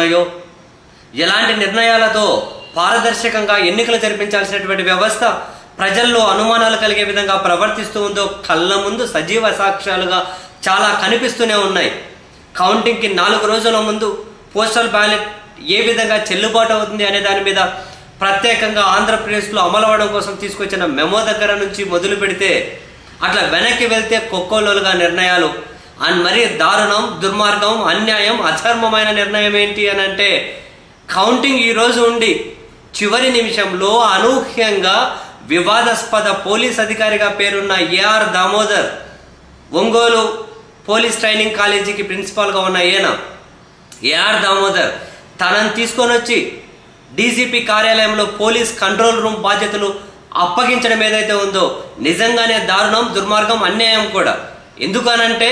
ఉన్నాయో, ఎలాంటి నిర్ణయాలతో పారదర్శకంగా ఎన్నికలు జరిపించాల్సినటువంటి వ్యవస్థ ప్రజల్లో అనుమానాలు కలిగే విధంగా ప్రవర్తిస్తూ ఉందో కళ్ళ ముందు సజీవ సాక్ష్యాలుగా చాలా కనిపిస్తూనే ఉన్నాయి. కౌంటింగ్కి 4 రోజుల ముందు పోస్టల్ బ్యాలెట్ ఏ విధంగా చెల్లుబాటు అవుతుంది అనే దాని మీద ప్రత్యేకంగా ఆంధ్రప్రదేశ్లో అమలవడం కోసం తీసుకొచ్చిన మెమో దగ్గర నుంచి మొదలు పెడితే అట్లా వెనక్కి వెళ్తే కొక్కోలుగా నిర్ణయాలు అండ్ మరీ దారుణం, దుర్మార్గం, అన్యాయం, అధర్మమైన నిర్ణయం ఏంటి అని అంటే కౌంటింగ్ ఈరోజు ఉండి చివరి నిమిషంలో అనూహ్యంగా వివాదాస్పద పోలీస్ అధికారిగా పేరున్న AR Damodar, Ongole police training కాలేజీకి ప్రిన్సిపాల్గా ఉన్న ఏఆర్ దామోదర్ తనని తీసుకొని వచ్చి డీజీపీ కార్యాలయంలో పోలీస్ కంట్రోల్ రూమ్ బాధ్యతలు అప్పగించడం ఏదైతే ఉందో నిజంగానే దారుణం, దుర్మార్గం, అన్యాయం కూడా. ఎందుకనంటే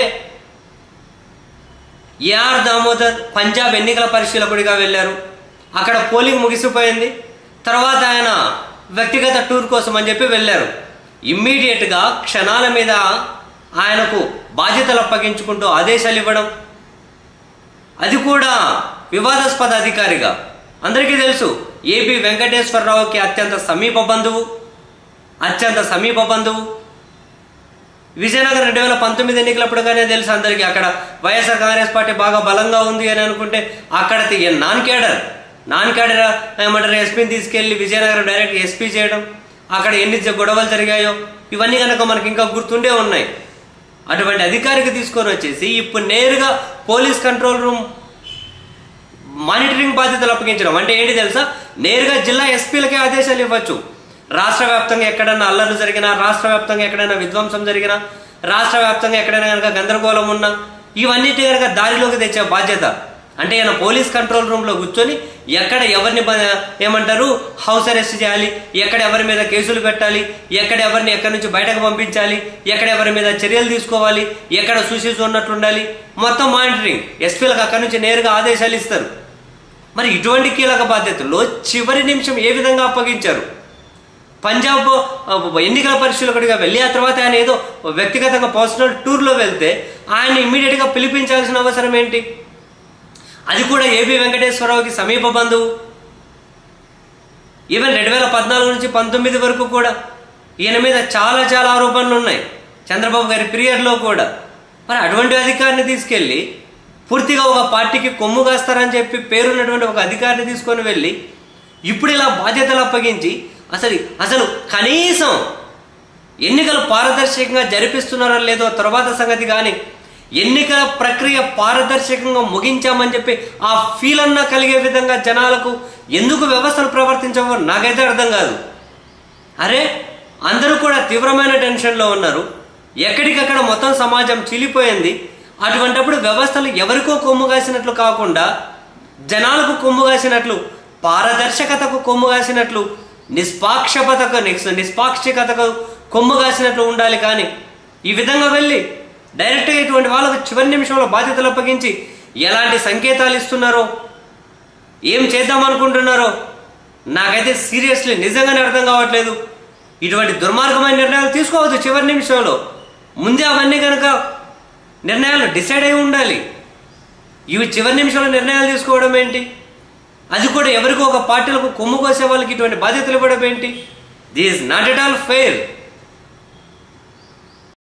ఏఆర్ దామోదర్ పంజాబ్ ఎన్నికల పరిశీలకుడిగా వెళ్ళారు. అక్కడ పోలింగ్ ముగిసిపోయింది. తర్వాత ఆయన వ్యక్తిగత టూర్ కోసం అని చెప్పి వెళ్ళారు. ఇమ్మీడియట్గా క్షణాల మీద ఆయనకు బాధ్యతలు అప్పగించుకుంటూ ఆదేశాలు ఇవ్వడం, అది కూడా వివాదాస్పద అధికారిగా. అందరికీ తెలుసు ఏపీ వెంకటేశ్వరరావుకి అత్యంత సమీప బంధువు. విజయనగరం 2019 ఎన్నికలప్పుడుగానే తెలుసు అందరికీ. అక్కడ వైఎస్ఆర్ కాంగ్రెస్ పార్టీ బాగా బలంగా ఉంది అని అనుకుంటే అక్కడ నాన్ క్యాడర్ ఏమంటారు ఎస్పీని తీసుకెళ్లి విజయనగరం డైరెక్ట్ ఎస్పీ చేయడం, అక్కడ ఎన్ని గొడవలు జరిగాయో ఇవన్నీ కనుక మనకి ఇంకా గుర్తుండే ఉన్నాయి. అటువంటి అధికారికి తీసుకొని వచ్చేసి ఇప్పుడు నేరుగా పోలీస్ కంట్రోల్ రూమ్ మానిటరింగ్ బాధ్యతలు అప్పగించడం అంటే ఏంటి తెలుసా? నేరుగా జిల్లా ఎస్పీలకే ఆదేశాలు ఇవ్వచ్చు. రాష్ట్ర వ్యాప్తంగా ఎక్కడైనా అల్లర్లు జరిగినా, రాష్ట్ర వ్యాప్తంగా ఎక్కడైనా విధ్వంసం జరిగినా, రాష్ట్ర వ్యాప్తంగా ఎక్కడైనా కనుక గందరగోళం ఉన్నా ఇవన్నిటి కనుక దారిలోకి తెచ్చే బాధ్యత. అంటే ఆయన పోలీస్ కంట్రోల్ రూమ్లో కూర్చొని ఎక్కడ ఎవరిని ఏమంటారు హౌస్ అరెస్ట్ చేయాలి, ఎక్కడ ఎవరి మీద కేసులు పెట్టాలి, ఎక్కడ ఎవరిని ఎక్కడి నుంచి బయటకు పంపించాలి, ఎక్కడ ఎవరి మీద చర్యలు తీసుకోవాలి, ఎక్కడ సూచిస్తూ ఉన్నట్లు ఉండాలి, మొత్తం మానిటరింగ్ ఎస్పీలకు అక్కడి నుంచి నేరుగా ఆదేశాలు ఇస్తారు. మరి ఇటువంటి కీలక బాధ్యతల్లో చివరి నిమిషం ఏ విధంగా అప్పగించారు? పంజాబ్ ఎన్నికల పరిశీలకుడిగా వెళ్ళి ఆ తర్వాత ఆయన ఏదో వ్యక్తిగతంగా పర్సనల్ టూర్లో వెళ్తే ఆయన ఇమ్మీడియట్గా పిలిపించాల్సిన అవసరం ఏంటి? అది కూడా ఏపీ వెంకటేశ్వరరావుకి సమీప బంధువు. ఈవెన్ 2014 నుంచి 19 వరకు కూడా ఈయన మీద చాలా ఆరోపణలు ఉన్నాయి చంద్రబాబు గారి పీరియడ్లో కూడా. మరి అటువంటి అధికారిని తీసుకెళ్ళి పూర్తిగా ఒక పార్టీకి కొమ్ము కాస్తారని చెప్పి పేరున్నటువంటి ఒక అధికారిని తీసుకొని వెళ్ళి ఇప్పుడు ఇలా బాధ్యతలు అప్పగించి అసలు కనీసం ఎన్నికలు పారదర్శకంగా జరిపిస్తున్నారో లేదో తర్వాత సంగతి, కానీ ఎన్నికల ప్రక్రియ పారదర్శకంగా ముగించామని చెప్పి ఆ ఫీల్ అన్నా కలిగే విధంగా జనాలకు ఎందుకు వ్యవస్థలు ప్రవర్తించవో నాకైతే అర్థం కాదు. అరే అందరూ కూడా తీవ్రమైన టెన్షన్లో ఉన్నారు. ఎక్కడికక్కడ మొత్తం సమాజం చీలిపోయింది. అటువంటప్పుడు వ్యవస్థలు ఎవరికో కొమ్ము కాసినట్లు కాకుండా జనాలకు కొమ్ము కాసినట్లు, పారదర్శకతకు కొమ్ము కాసినట్లు, నిష్పాక్షికతకు కొమ్ము కాసినట్లు ఉండాలి. కానీ ఈ విధంగా వెళ్ళి డైరెక్ట్గా ఇటువంటి వాళ్ళకు చివరి నిమిషంలో బాధ్యతలు అప్పగించి ఎలాంటి సంకేతాలు ఇస్తున్నారో, ఏం చేద్దామనుకుంటున్నారో నాకైతే సీరియస్లీ నిజంగానే అర్థం కావట్లేదు. ఇటువంటి దుర్మార్గమైన నిర్ణయాలు తీసుకోవద్దు చివరి నిమిషంలో. ముందే అవన్నీ కనుక నిర్ణయాలు డిసైడ్ అయి ఉండాలి. ఇవి చివరి నిమిషంలో నిర్ణయాలు తీసుకోవడం ఏంటి? అది కూడా ఎవరికో ఒక పార్టీలకు కొమ్ము కోసే వాళ్ళకి ఇటువంటి బాధ్యతలు ఇవ్వడం ఏంటి? This is not at all fair.